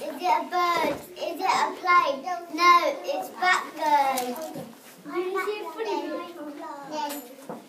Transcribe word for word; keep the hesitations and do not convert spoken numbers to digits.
Is it a bird? Is it a plane? No, it's Batgirl. Did you see a funny picture?